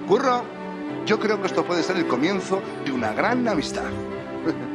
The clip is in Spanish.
Curro, yo creo que esto puede ser el comienzo de una gran amistad.